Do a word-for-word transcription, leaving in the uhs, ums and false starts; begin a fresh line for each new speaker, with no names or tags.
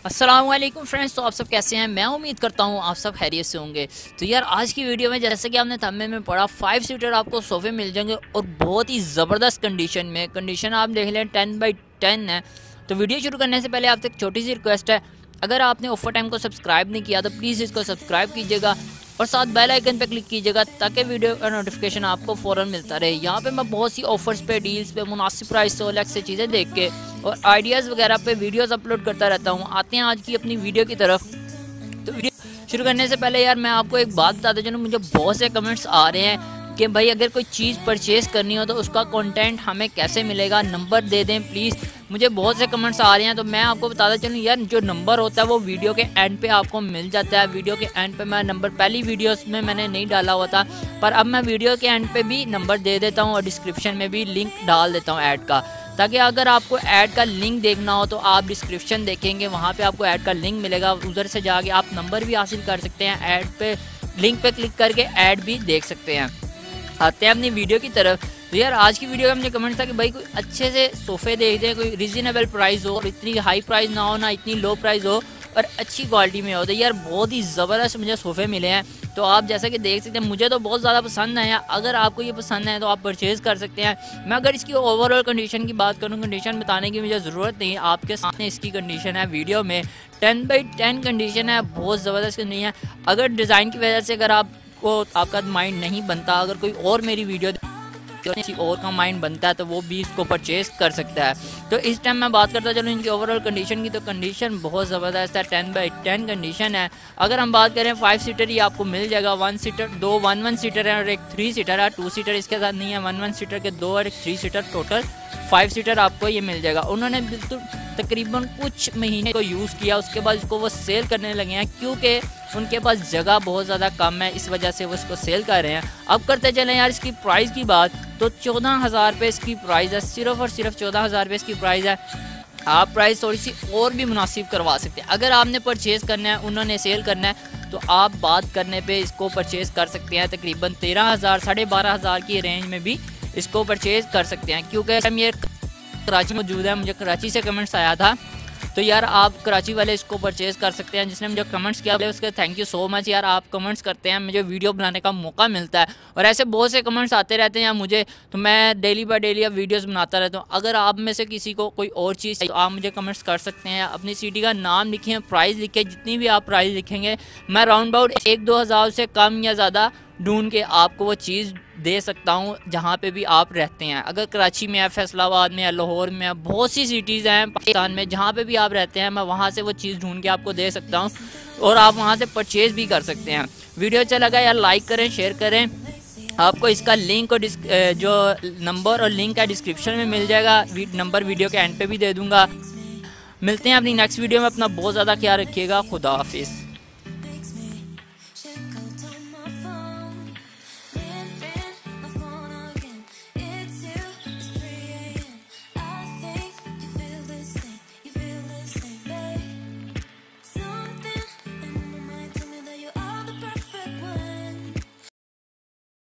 अस्सलाम वालेकुम फ्रेंड्स। तो आप सब कैसे हैं? मैं उम्मीद करता हूँ आप सब खैरियत से होंगे। तो यार आज की वीडियो में जैसे कि आपने थंबनेल में पढ़ा, फाइव सीटर आपको सोफ़े मिल जाएंगे और बहुत ही ज़बरदस्त कंडीशन में। कंडीशन आप देख लें टेन बाई टेन है। तो वीडियो शुरू करने से पहले आपसे एक छोटी सी रिक्वेस्ट है, अगर आपने ऑफर टाइम को सब्सक्राइब नहीं किया तो प्लीज़ इसको सब्सक्राइब कीजिएगा और साथ बेल आइकन पर क्लिक कीजिएगा ताकि वीडियो का नोटिफिकेशन आपको फ़ौरन मिलता रहे। यहाँ पे मैं बहुत सी ऑफर्स पे, डील्स पे, मुनासिब प्राइस से, ओलेक्स से चीज़ें देख के और आइडियाज़ वगैरह पे वीडियोस अपलोड करता रहता हूँ। आते हैं आज की अपनी वीडियो की तरफ। तो वीडियो शुरू करने से पहले यार मैं आपको एक बात बताता चलूँ, मुझे बहुत से कमेंट्स आ रहे हैं कि भाई अगर कोई चीज़ परचेज़ करनी हो तो उसका कंटेंट हमें कैसे मिलेगा, नंबर दे दें प्लीज़। मुझे बहुत से कमेंट्स आ रहे हैं तो मैं आपको बताता चलूँ यार, जो नंबर होता है वो वीडियो के एंड पे आपको मिल जाता है। वीडियो के एंड पे मैं नंबर पहली वीडियोस में मैंने नहीं डाला हुआ था, पर अब मैं वीडियो के एंड पे भी नंबर दे देता हूँ और डिस्क्रिप्शन में भी लिंक डाल देता हूँ ऐड का, ताकि अगर आपको ऐड का लिंक देखना हो तो आप डिस्क्रिप्शन देखेंगे, वहाँ पे आपको ऐड का लिंक मिलेगा। उधर से जाके आप नंबर भी हासिल कर सकते हैं, ऐड पे लिंक पे क्लिक करके ऐड भी देख सकते हैं। आते हैं अपनी वीडियो की तरफ। तो यार आज की वीडियो का मुझे कमेंट था कि भाई कोई अच्छे से सोफ़े देख दें, कोई रीज़नेबल प्राइस हो और इतनी हाई प्राइस ना हो, ना इतनी लो प्राइस हो और अच्छी क्वालिटी में हो। तो यार बहुत ही ज़बरदस्त मुझे सोफ़े मिले हैं। तो आप जैसा कि देख सकते हैं, मुझे तो बहुत ज़्यादा पसंद है। अगर आपको ये पसंद है तो आप परचेज़ कर सकते हैं। मैं अगर इसकी ओवरऑल कंडीशन की बात करूँ, कंडीशन बताने की मुझे ज़रूरत नहीं, आपके सामने इसकी कंडीशन है वीडियो में। टेन बाई टेन कंडीशन है, बहुत ज़बरदस्त नहीं है। अगर डिज़ाइन की वजह से अगर आपको आपका माइंड नहीं बनता, अगर कोई और मेरी वीडियो किसी और का माइंड बनता है तो वो भी इसको परचेज़ कर सकता है। तो इस टाइम मैं बात करता चलूँ इनकी ओवरऑल कंडीशन की, तो कंडीशन बहुत ज़बरदस्त है, टेन बाई टेन कंडीशन है। अगर हम बात करें फाइव सीटर ही आपको मिल जाएगा, वन सीटर दो वन वन सीटर है और एक थ्री सीटर है। टू सीटर इसके साथ नहीं है, वन वन सीटर के दो और एक three seater, total five seater आपको ये मिल जाएगा। उन्होंने बिल्कुल तकरीबन कुछ महीने को यूज़ किया, उसके बाद इसको वो सेल करने लगे हैं क्योंकि उनके पास जगह बहुत ज़्यादा कम है, इस वजह से वो इसको सेल कर रहे हैं। अब करते चलें यार इसकी प्राइस की बात, तो चौदह हज़ार रुपये इसकी प्राइस है, सिर्फ और सिर्फ चौदह हज़ार रुपये इसकी प्राइस है। आप प्राइस थोड़ी सी और भी मुनासिब करवा सकते हैं। अगर आपने परचेज़ करना है, उन्होंने सेल करना है, तो आप बात करने पे इसको परचेज़ कर सकते हैं। तकरीबन तेरह हज़ार साढ़े बारह हज़ार की रेंज में भी इसको परचेज़ कर सकते हैं। क्योंकि हम ये कराची मौजूद है, मुझे कराची से कमेंट्स आया था, तो यार आप कराची वाले इसको परचेज़ कर सकते हैं। जिसने मुझे कमेंट्स किया उसके थैंक यू सो मच यार। आप कमेंट्स करते हैं, मुझे वीडियो बनाने का मौका मिलता है और ऐसे बहुत से कमेंट्स आते रहते हैं मुझे, तो मैं डेली बाय डेली अब वीडियोस बनाता रहता हूँ। अगर आप में से किसी को कोई और चीज़ तो आप मुझे कमेंट्स कर सकते हैं। अपनी सिटी का नाम लिखें, प्राइस लिखें, जितनी भी आप प्राइस लिखेंगे मैं राउंड अबाउट एक दो हज़ार से कम या ज़्यादा ढूंढ के आपको वो चीज़ दे सकता हूँ जहाँ पे भी आप रहते हैं। अगर कराची में है, फैसलाबाद में है, लाहौर में है, बहुत सी सिटीज़ हैं पाकिस्तान में, जहाँ पे भी आप रहते हैं मैं वहाँ से वो चीज़ ढूंढ के आपको दे सकता हूँ और आप वहाँ से परचेज़ भी कर सकते हैं। वीडियो अच्छा लगा यार लाइक करें, शेयर करें। आपको इसका लिंक और जो नंबर और लिंक है डिस्क्रिप्शन में मिल जाएगा, नंबर वीडियो के एंड पे भी दे दूँगा। मिलते हैं अपनी नेक्स्ट वीडियो में। अपना बहुत ज़्यादा ख्याल रखिएगा। खुदा हाफिज़।